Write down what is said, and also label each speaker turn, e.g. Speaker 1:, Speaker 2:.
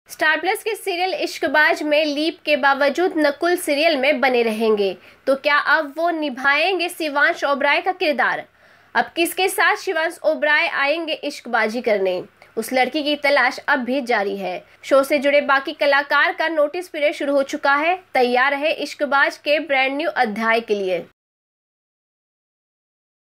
Speaker 1: Star Plus के serial Ishqbaaz में leap के बावजूद नकुल सीरियल में बने रहेंगे, तो क्या अब वो निभाएंगे शिवांश ओबराय का किरदार? अब किसके साथ शिवांश ओबराय आएंगे इश्कबाजी करने? उस लड़की की तलाश अब भी जारी है। शो से जुड़े बाकी कलाकार का नोटिस पीरियड शुरू हो चुका है। तैयार है इश्कबाज के ब्रांड न्यू अध्याय के लिए।